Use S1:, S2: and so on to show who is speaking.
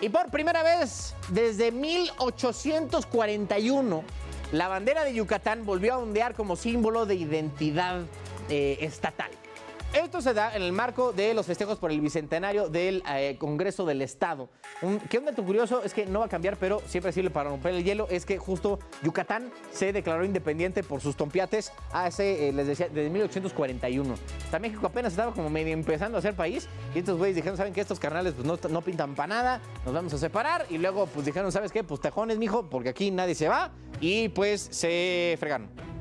S1: Y por primera vez desde 1841, la bandera de Yucatán volvió a ondear como símbolo de identidad estatal. Esto se da en el marco de los festejos por el bicentenario del Congreso del Estado. Un dato curioso es que no va a cambiar, pero siempre sirve para romper el hielo, es que justo Yucatán se declaró independiente por sus tompiates hace, les decía, desde 1841. Hasta México apenas estaba como medio empezando a ser país y estos güeyes dijeron, ¿saben qué? Estos carnales pues no pintan para nada, nos vamos a separar y luego pues dijeron, ¿sabes qué? Pues tejones, mijo, porque aquí nadie se va y pues se fregaron.